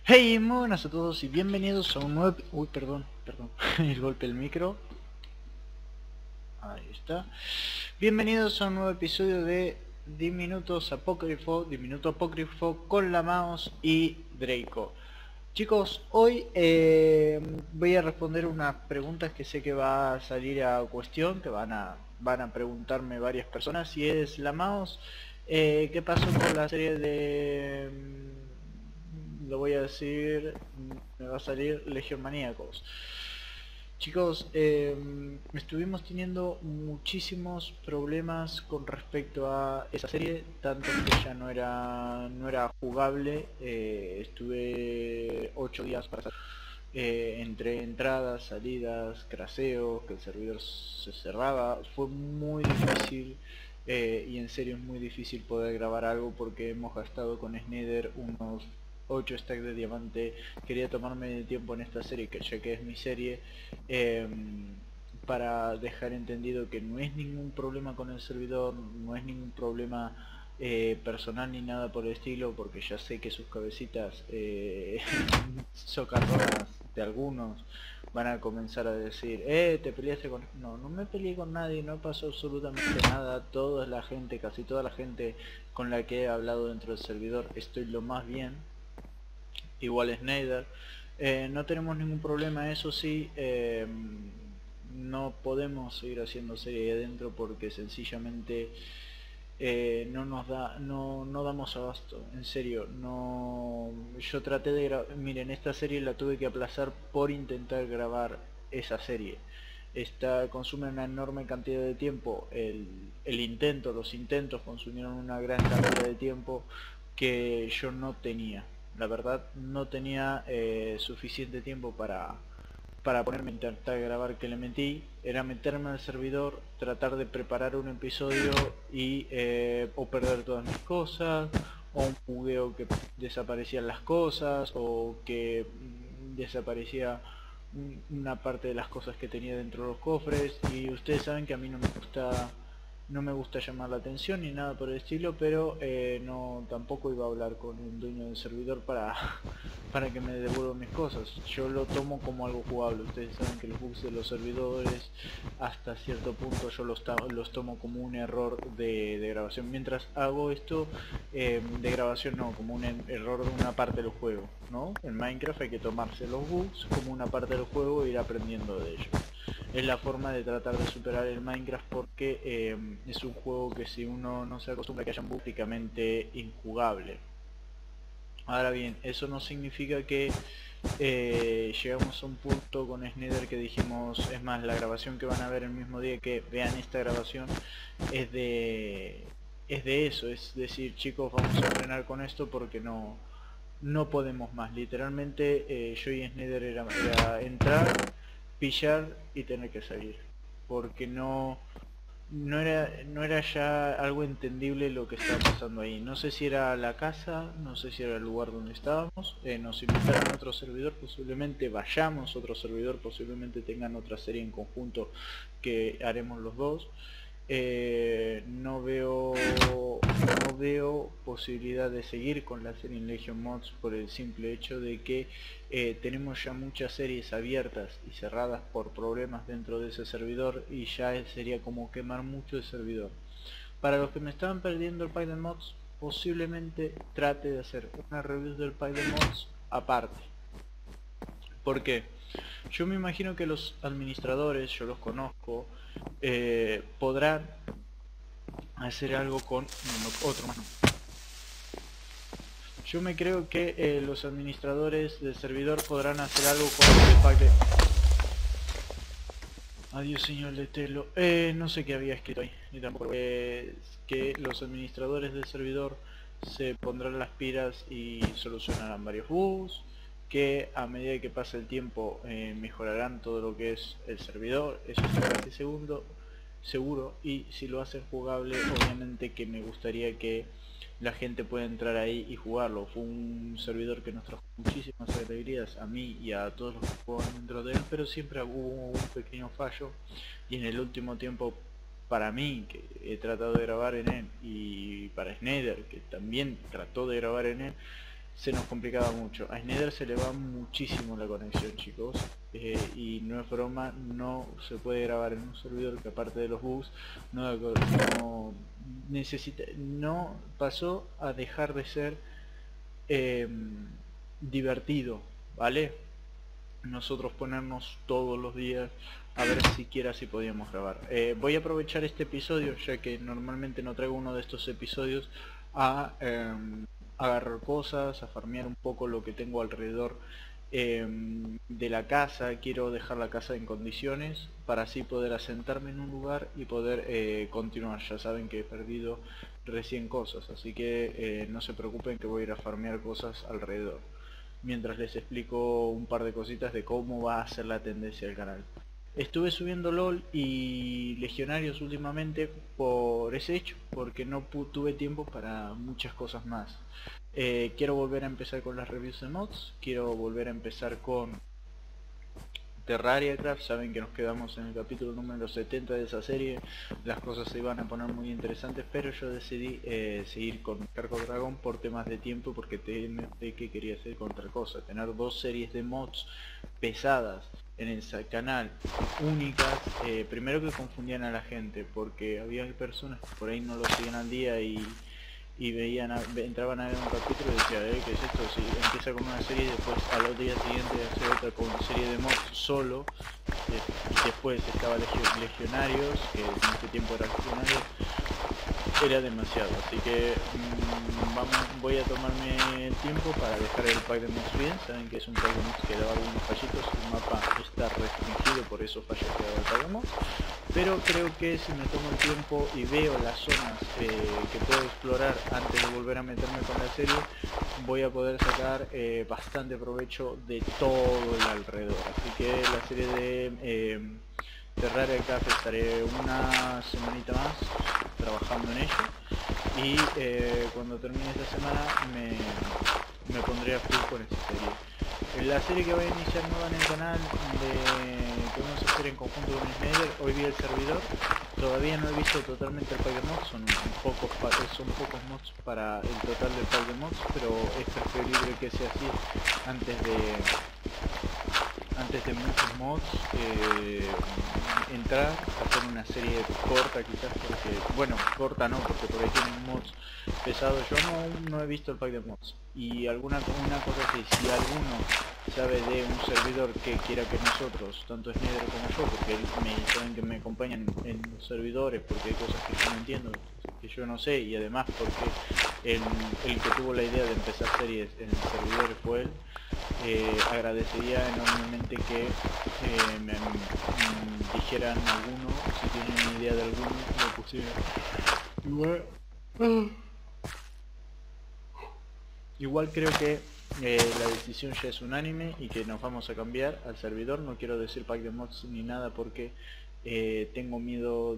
Hey, muy buenas a todos y bienvenidos a un nuevo... Uy, perdón, el golpe del micro. Ahí está. Bienvenidos a un nuevo episodio de Diminutos Apócrifo, Diminuto Apócrifo con la mouse y Draco. Chicos, hoy voy a responder unas preguntas que sé que va a salir a cuestión, que van a preguntarme varias personas, y es la mouse, ¿qué pasó con la serie de... lo voy a decir, me va a salir Legión Maníacos? Chicos, estuvimos teniendo muchísimos problemas con respecto a esa serie, tanto que ya no era jugable. Estuve 8 días para entre entradas, salidas, craseos, que el servidor se cerraba. Fue muy difícil, y en serio es muy difícil poder grabar algo porque hemos gastado con Snyder unos 8 stacks de diamante. Quería tomarme el tiempo en esta serie, que ya que es mi serie, para dejar entendido que no es ningún problema con el servidor, no es ningún problema personal ni nada por el estilo, porque ya sé que sus cabecitas socarronas de algunos van a comenzar a decir, te peleaste con... No, no me peleé con nadie, no pasó absolutamente nada. Toda la gente, casi toda la gente con la que he hablado dentro del servidor, estoy lo más bien. Igual Snyder, no tenemos ningún problema. Eso sí, no podemos seguir haciendo serie ahí adentro porque sencillamente no nos da, no damos abasto, en serio. No, yo traté de grabar, miren, esta serie la tuve que aplazar por intentar grabar esa serie. Esta consume una enorme cantidad de tiempo. El intento, los intentos consumieron una gran cantidad de tiempo que yo no tenía. La verdad, no tenía suficiente tiempo para ponerme a intentar grabar, que le metí. Era meterme al servidor, tratar de preparar un episodio y o perder todas mis cosas, o un bugueo que desaparecían las cosas, o que desaparecía una parte de las cosas que tenía dentro de los cofres. Y ustedes saben que a mí no me gusta llamar la atención ni nada por el estilo, pero no, tampoco iba a hablar con el dueño del servidor para que me devuelva mis cosas. Yo lo tomo como algo jugable. Ustedes saben que los bugs de los servidores hasta cierto punto yo los tomo como un error de grabación. Mientras hago esto, de grabación no, como un error de una parte del juego, ¿no? En Minecraft hay que tomarse los bugs como una parte del juego e ir aprendiendo de ellos. Es la forma de tratar de superar el Minecraft, porque es un juego que si uno no se acostumbra, que haya un prácticamente injugable. Ahora bien, eso no significa que llegamos a un punto con Snyder que dijimos, es más, la grabación que van a ver el mismo día que vean esta grabación es de eso, es decir, chicos, vamos a frenar con esto porque no podemos más. Literalmente yo y Snyder era entrar, pillar y tener que salir, porque no era ya algo entendible lo que estaba pasando ahí. No sé si era la casa, no sé si era el lugar donde estábamos. Nos invitaron a otro servidor, posiblemente vayamos a otro servidor, posiblemente tengan otra serie en conjunto que haremos los dos. No veo posibilidad de seguir con la serie en Legion Mods por el simple hecho de que tenemos ya muchas series abiertas y cerradas por problemas dentro de ese servidor, y ya sería como quemar mucho el servidor. Para los que me estaban perdiendo el pack de mods, posiblemente trate de hacer una review del pack de mods aparte. ¿Por qué? Yo me imagino que los administradores, yo los conozco, podrán hacer algo con otro mano. Yo me creo que los administradores del servidor podrán hacer algo con el pack de... Adiós, señor Letelo. No sé qué había escrito ahí, ni tampoco. Que los administradores del servidor se pondrán las pilas y solucionarán varios bugs, que a medida que pase el tiempo mejorarán todo lo que es el servidor. Eso es casi seguro, y si lo hacen jugable, obviamente que me gustaría que la gente pueda entrar ahí y jugarlo. Fue un servidor que nos trajo muchísimas alegrías a mí y a todos los que juegan dentro de él, pero siempre hubo un pequeño fallo, y en el último tiempo, para mí, que he tratado de grabar en él, y para Snyder, que también trató de grabar en él, se nos complicaba mucho. A Snyder se le va muchísimo la conexión, chicos, y no es broma, no se puede grabar en un servidor que, aparte de los bugs, no necesita, no pasó a dejar de ser divertido, ¿vale? Nosotros ponernos todos los días a ver siquiera si podíamos grabar. Voy a aprovechar este episodio, ya que normalmente no traigo uno de estos episodios, a agarrar cosas, a farmear un poco lo que tengo alrededor de la casa. Quiero dejar la casa en condiciones para así poder asentarme en un lugar y poder continuar. Ya saben que he perdido recién cosas, así que no se preocupen que voy a ir a farmear cosas alrededor mientras les explico un par de cositas de cómo va a ser la tendencia del canal. Estuve subiendo LOL y Legionarios últimamente por ese hecho, porque no tuve tiempo para muchas cosas más. Quiero volver a empezar con las reviews de mods, quiero volver a empezar con Terraria Craft. Saben que nos quedamos en el capítulo número 70 de esa serie, las cosas se iban a poner muy interesantes, pero yo decidí seguir con Carco Dragón por temas de tiempo, porque TMP que quería hacer con otra cosa, tener dos series de mods pesadas en el canal, únicas, primero que confundían a la gente, porque había personas que por ahí no lo siguen al día y veían entraban a ver un capítulo y decían, ¿qué es esto? Si empieza con una serie y después al otro día siguiente hace otra con serie de mods solo, y después estaba Legionarios, que en este tiempo era Legionarios, era demasiado, así que voy a tomarme el tiempo para dejar el pack de mods bien. Saben que es un pack de mods que daba algunos fallitos, el mapa está restringido, por eso fallos que daba el pack de mods, pero creo que si me tomo el tiempo y veo las zonas que puedo explorar antes de volver a meterme con la serie, voy a poder sacar bastante provecho de todo el alrededor. Así que la serie de Terraria Craft estaré una semanita más trabajando en ello, y cuando termine esta semana me pondré a full con esta serie. La serie que voy a iniciar nueva en el canal, que vamos a hacer en conjunto con Snyder, hoy vi el servidor, todavía no he visto totalmente el pack de mods, son pocos mods para el total del pack de mods, pero es preferible que sea así antes de muchos mods, entrar, hacer una serie corta quizás, porque, bueno, corta no, porque por ahí tienen mods pesados. Yo no he visto el pack de mods, y una cosa así, si alguno sabe de un servidor que quiera que nosotros, tanto Snyder como yo, porque saben que me acompañan en los servidores, porque hay cosas que yo no entiendo, que yo no sé, y además porque el que tuvo la idea de empezar series en el servidor fue él, agradecería enormemente que me dijeran alguno, si tienen idea de alguno, lo pusieran. Igual creo que la decisión ya es unánime y que nos vamos a cambiar al servidor. No quiero decir pack de mods ni nada, porque tengo miedo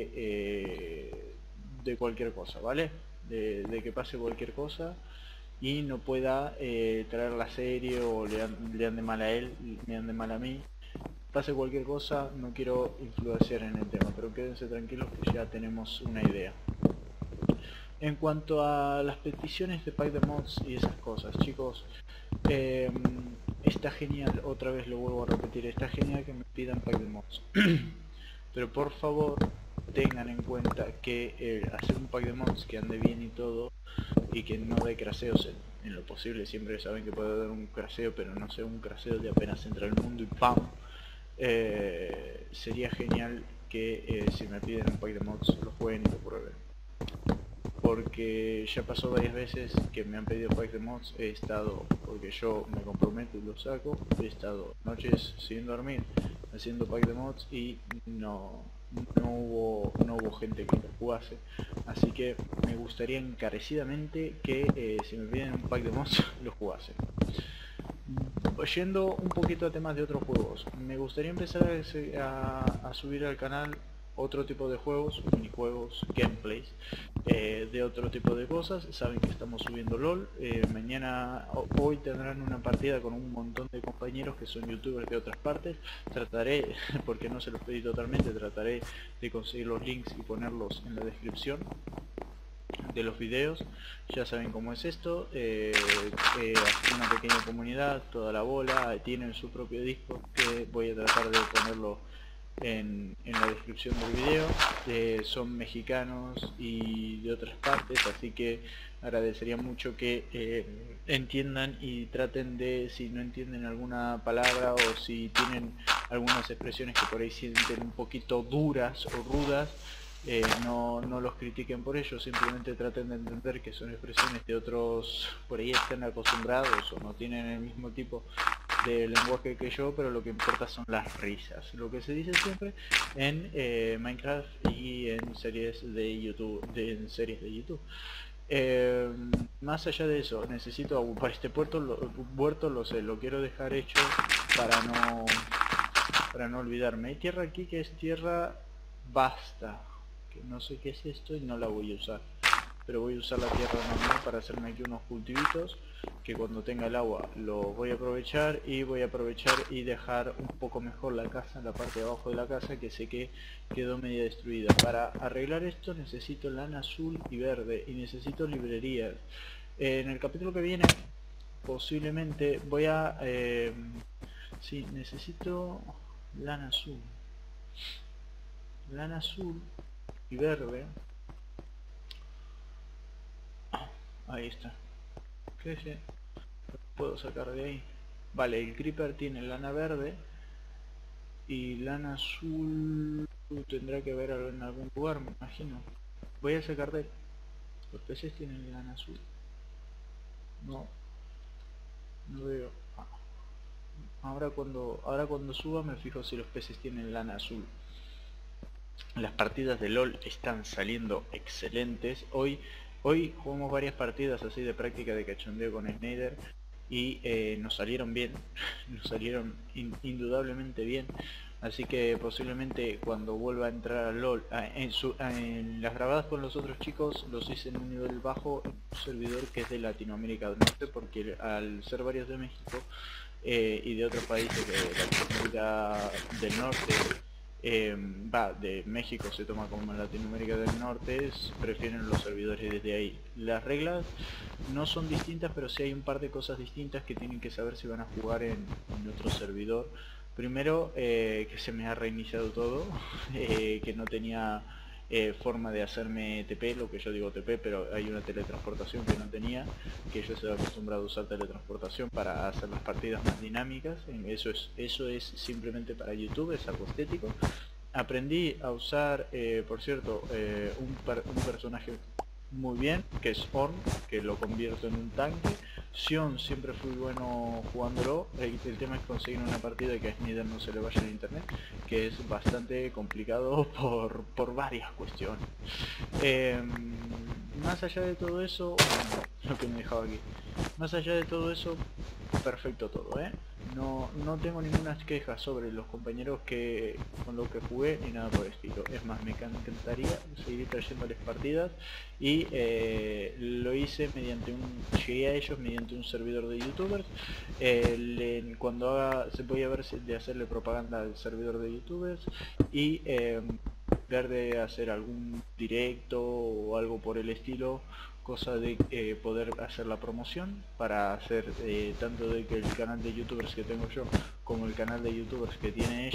de cualquier cosa, ¿vale? De que pase cualquier cosa y no pueda traer la serie, o le ande mal a él, me ande mal a mí. Pase cualquier cosa, no quiero influenciar en el tema, pero quédense tranquilos que ya tenemos una idea. En cuanto a las peticiones de pack de mods y esas cosas, chicos, está genial, otra vez lo vuelvo a repetir, está genial que me pidan pack de mods, pero por favor tengan en cuenta que hacer un pack de mods que ande bien y todo, y que no dé craseos en lo posible. Siempre saben que puede dar un craseo, pero no sea un craseo de apenas entra al mundo y ¡pam! Sería genial que si me piden un pack de mods lo jueguen y lo prueben, porque ya pasó varias veces que me han pedido pack de mods, he estado, porque yo me comprometo y lo saco, he estado noches sin dormir haciendo pack de mods y no hubo gente que lo jugase. Así que me gustaría encarecidamente que si me piden un pack de mods lo jugase. Yendo un poquito a temas de otros juegos, me gustaría empezar a subir al canal otro tipo de juegos, minijuegos, gameplays, de otro tipo de cosas. Saben que estamos subiendo LOL, hoy tendrán una partida con un montón de compañeros que son youtubers de otras partes. Trataré, porque no se los pedí totalmente, trataré de conseguir los links y ponerlos en la descripción de los videos. Ya saben cómo es esto, una pequeña comunidad, toda la bola, tienen su propio disco que voy a tratar de ponerlo en la descripción del video. Son mexicanos y de otras partes, así que agradecería mucho que entiendan y traten de, si no entienden alguna palabra o si tienen algunas expresiones que por ahí sienten un poquito duras o rudas, no los critiquen por ello, simplemente traten de entender que son expresiones de otros, por ahí están acostumbrados o no tienen el mismo tipo de lenguaje que yo, pero lo que importa son las risas, lo que se dice siempre en Minecraft y en series de YouTube, más allá de eso, necesito para este huerto lo sé, lo quiero dejar hecho para no olvidarme. Hay tierra aquí que es tierra basta, que no sé qué es esto y no la voy a usar, pero voy a usar la tierra normal para hacerme aquí unos cultivitos que cuando tenga el agua lo voy a aprovechar y dejar un poco mejor la casa, la parte de abajo de la casa, que sé que quedó media destruida. Para arreglar esto necesito lana azul y verde y necesito librerías. En el capítulo que viene posiblemente voy a sí, necesito lana azul y verde. Ahí está. ¿Qué es? Puedo sacar de ahí. Vale, el creeper tiene lana verde y lana azul tendrá que ver en algún lugar, me imagino. Voy a sacar de... Los peces tienen lana azul. No, no veo. Ahora cuando suba me fijo si los peces tienen lana azul. Las partidas de LOL están saliendo excelentes. Hoy jugamos varias partidas así de práctica de cachondeo con Snyder y nos salieron bien, nos salieron indudablemente bien. Así que posiblemente cuando vuelva a entrar a LOL, en las grabadas con los otros chicos los hice en un nivel bajo, en un servidor que es de Latinoamérica del Norte, porque al ser varios de México y de otros países de Latinoamérica del Norte, de México se toma como Latinoamérica del Norte, prefieren los servidores desde ahí. Las reglas no son distintas, pero sí hay un par de cosas distintas que tienen que saber si van a jugar en otro servidor. Primero, que se me ha reiniciado todo, que no tenía forma de hacerme TP, lo que yo digo TP, pero hay una teletransportación que no tenía, que yo estoy acostumbrado a usar teletransportación para hacer las partidas más dinámicas. Eso es simplemente para YouTube, es algo estético. Aprendí a usar, por cierto, un personaje muy bien, que es Ornn, que lo convierto en un tanque. Sion siempre fui bueno jugándolo, el tema es conseguir una partida y que a Snyder no se le vaya el internet, que es bastante complicado por varias cuestiones. Más allá de todo eso, lo que me dejaba aquí, más allá de todo eso, perfecto todo, no tengo ninguna queja sobre los compañeros con los que jugué ni nada por el estilo. Es más, me encantaría seguir trayéndoles partidas y lo hice llegué a ellos mediante un servidor de youtubers. Cuando voy a ver de hacerle propaganda al servidor de youtubers y ver de hacer algún directo o algo por el estilo, cosa de poder hacer la promoción para hacer tanto de que el canal de youtubers que tengo yo como el canal de youtubers que tienen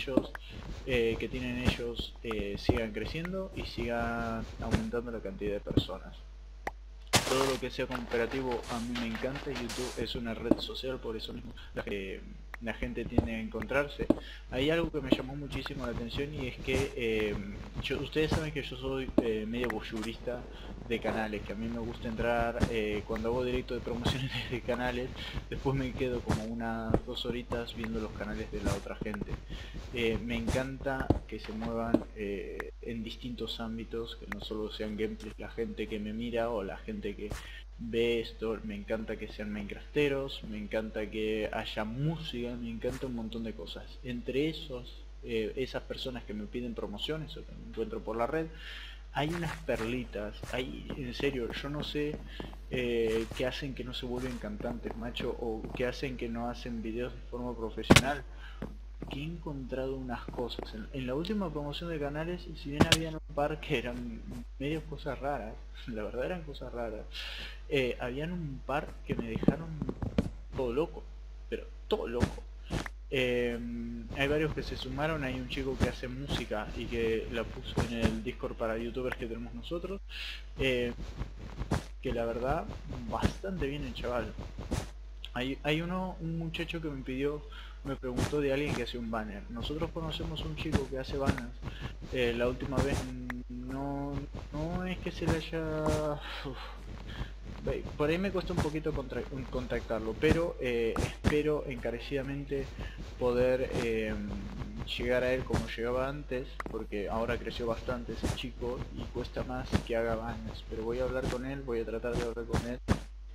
ellos sigan creciendo y sigan aumentando la cantidad de personas. Todo lo que sea cooperativo a mí me encanta. YouTube es una red social, por eso mismo la gente tiende a encontrarse. Hay algo que me llamó muchísimo la atención y es que ustedes saben que yo soy medio voyeurista de canales, que a mí me gusta entrar cuando hago directo de promociones de canales, después me quedo como unas 2 horitas viendo los canales de la otra gente. Me encanta que se muevan en distintos ámbitos, que no solo sean gameplays, la gente que me mira o la gente que ve esto. Me encanta que sean minecrafteros, me encanta que haya música, me encanta un montón de cosas. Entre esas personas que me piden promociones o que me encuentro por la red, hay unas perlitas, en serio, yo no sé qué hacen que no se vuelven cantantes, macho, o qué hacen que no hacen videos de forma profesional. que he encontrado unas cosas. En la última promoción de canales, si bien habían un par que eran medio cosas raras, la verdad eran cosas raras, habían un par que me dejaron todo loco, pero todo loco. Hay varios que se sumaron, hay un chico que hace música y que la puso en el Discord para youtubers que tenemos nosotros, que la verdad, bastante bien el chaval. Hay un muchacho que me preguntó de alguien que hace un banner. Nosotros conocemos un chico que hace banners. La última vez no es que se le haya... por ahí me cuesta un poquito contactarlo, pero espero encarecidamente poder llegar a él como llegaba antes, porque ahora creció bastante ese chico y cuesta más que haga banners. Pero voy a hablar con él, voy a tratar de hablar con él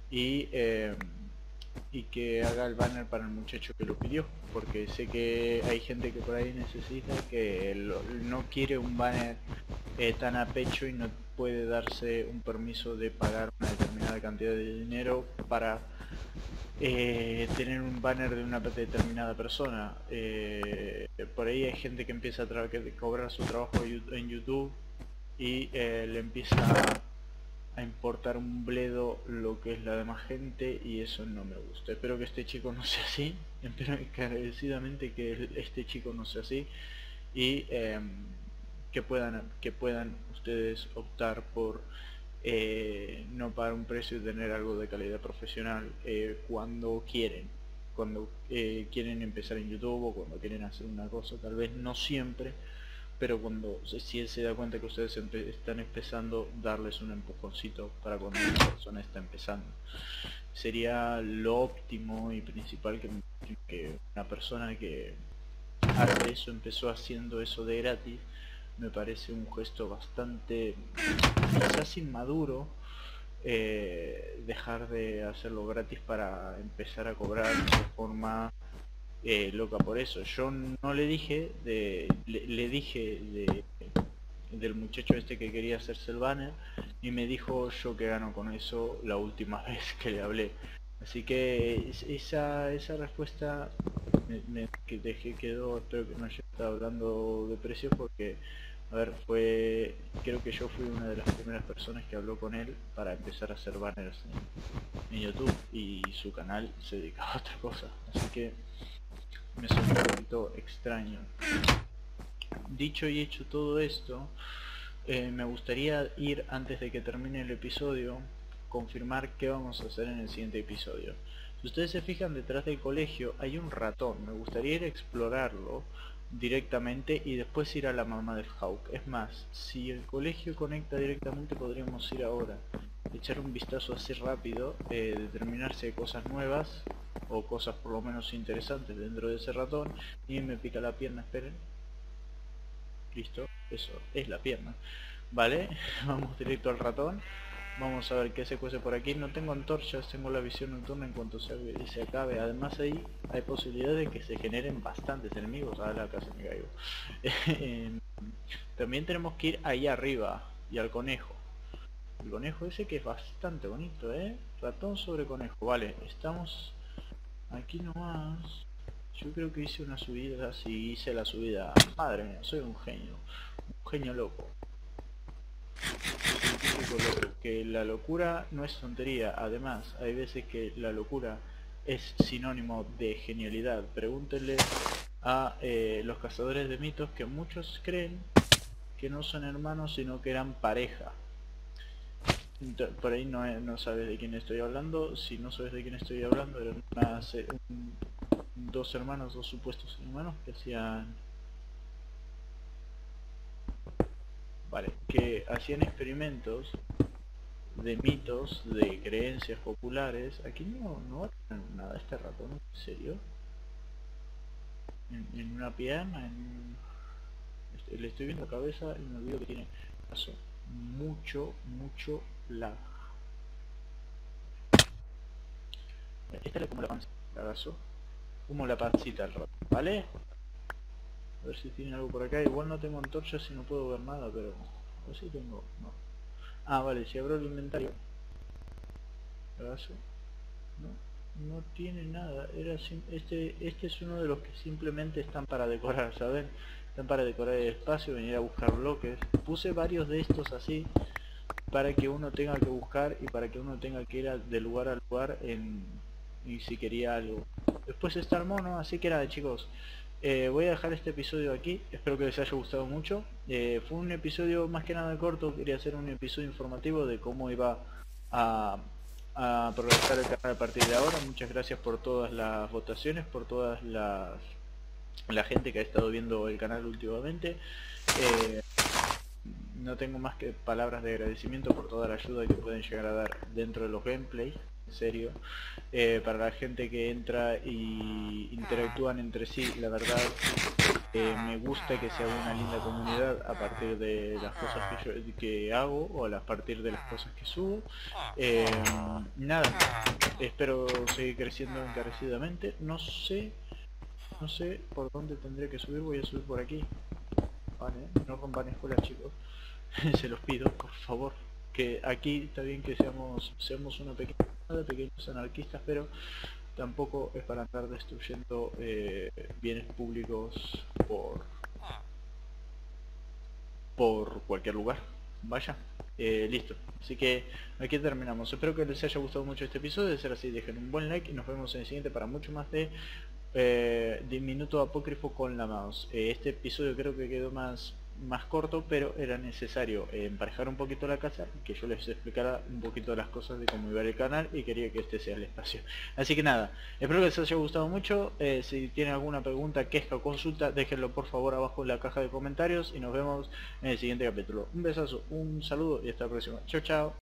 y que haga el banner para el muchacho que lo pidió, porque sé que hay gente que por ahí necesita, que no quiere un banner tan a pecho y no puede darse un permiso de pagar una determinada cantidad de dinero para tener un banner de una determinada persona. Por ahí hay gente que empieza a cobrar su trabajo en YouTube y le empieza a importar un bledo lo que es la demás gente, y eso no me gusta. Espero que este chico no sea así, espero encarecidamente que este chico no sea así, y que puedan ustedes optar por no pagar un precio y tener algo de calidad profesional cuando quieren empezar en YouTube, o cuando quieren hacer una cosa, tal vez no siempre, pero si él se da cuenta que ustedes están empezando, darles un empujoncito para cuando una persona está empezando. Sería lo óptimo y principal que una persona que hace eso, empezó haciendo eso de gratis. Me parece un gesto bastante, quizás inmaduro, dejar de hacerlo gratis para empezar a cobrar de forma loca por eso. Yo no le dije, le dije del muchacho este que quería hacerse el banner, y me dijo yo que gano con eso la última vez que le hablé. Así que esa respuesta quedó. Espero que no haya estado hablando de precios, porque a ver, creo que yo fui una de las primeras personas que habló con él para empezar a hacer banners en YouTube, y su canal se dedicaba a otra cosa, así que me suena un poquito extraño. Dicho y hecho todo esto, me gustaría ir, antes de que termine el episodio, confirmar qué vamos a hacer en el siguiente episodio. Si ustedes se fijan, detrás del colegio hay un ratón. Me gustaría ir a explorarlo directamente y después ir a la mamá del Hawk. Es más, si el colegio conecta directamente, podríamos ir ahora, echar un vistazo así rápido, determinar si hay cosas nuevas o cosas por lo menos interesantes dentro de ese ratón. Y me pica la pierna, esperen. Listo, eso es la pierna. Vale, vamos directo al ratón. Vamos a ver qué se cuece por aquí. No tengo antorchas, tengo la visión nocturna en cuanto se acabe. Además ahí hay posibilidades de que se generen bastantes enemigos. A la casa me caigo. También tenemos que ir ahí arriba y al conejo. El conejo ese que es bastante bonito, ratón sobre conejo. Vale, estamos aquí nomás. Yo creo que hice una subida, sí, hice la subida. Madre mía, soy un genio loco. Que la locura no es tontería. Además, hay veces que la locura es sinónimo de genialidad. Pregúntenle a los cazadores de mitos, que muchos creen que no son hermanos, sino que eran pareja. Por ahí no sabes de quién estoy hablando. Si no sabes de quién estoy hablando, eran dos hermanos, dos supuestos hermanos que hacían experimentos de mitos, de creencias populares. Aquí no va a tener nada este ratón, ¿en serio? En una pierna, le estoy viendo la cabeza y me olvido que tiene paso mucho lag. Esta es como la panza, cagazo. Como la pancita al ratón, ¿vale? A ver si tiene algo por acá. Igual no tengo antorchas y no puedo ver nada, pero a ver si tengo. No. Ah, vale, si abro el inventario. ¿Cagazo? No. No tiene nada. Este es uno de los que simplemente están para decorar, ¿saben? Están para decorar el espacio, venir a buscar bloques. Puse varios de estos así para que uno tenga que buscar y para que uno tenga que ir de lugar a lugar y si quería algo. Después está el mono, así que nada, chicos. Voy a dejar este episodio aquí, espero que les haya gustado mucho. Fue un episodio más que nada corto, quería hacer un episodio informativo de cómo iba a, a progresar el canal a partir de ahora. Muchas gracias por todas las votaciones, por todas la gente que ha estado viendo el canal últimamente. No tengo más que palabras de agradecimiento por toda la ayuda que pueden llegar a dar dentro de los gameplays, en serio. Para la gente que entra y interactúan entre sí, la verdad me gusta que sea una linda comunidad a partir de las cosas que hago o a partir de las cosas que subo. Nada, espero seguir creciendo encarecidamente. No sé por dónde tendré que subir, voy a subir por aquí. Vale, no rompan escuelas, chicos. Se los pido, por favor. Que aquí está bien que seamos una pequeños anarquistas, pero tampoco es para andar destruyendo bienes públicos por cualquier lugar. Vaya, listo. Así que aquí terminamos. Espero que les haya gustado mucho este episodio. De ser así, dejen un buen like y nos vemos en el siguiente para mucho más de Minuto Apócrifo con la mouse. Este episodio creo que quedó más corto, pero era necesario emparejar un poquito la casa y que yo les explicara un poquito de las cosas de cómo iba el canal, y quería que este sea el espacio. Así que nada, espero que les haya gustado mucho. Si tienen alguna pregunta, queja o consulta, déjenlo por favor abajo en la caja de comentarios y nos vemos en el siguiente capítulo. Un besazo, un saludo y hasta la próxima. Chao, chao.